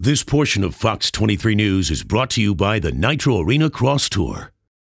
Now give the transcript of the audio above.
This portion of Fox 23 News is brought to you by the Nitro Arenacross Tour.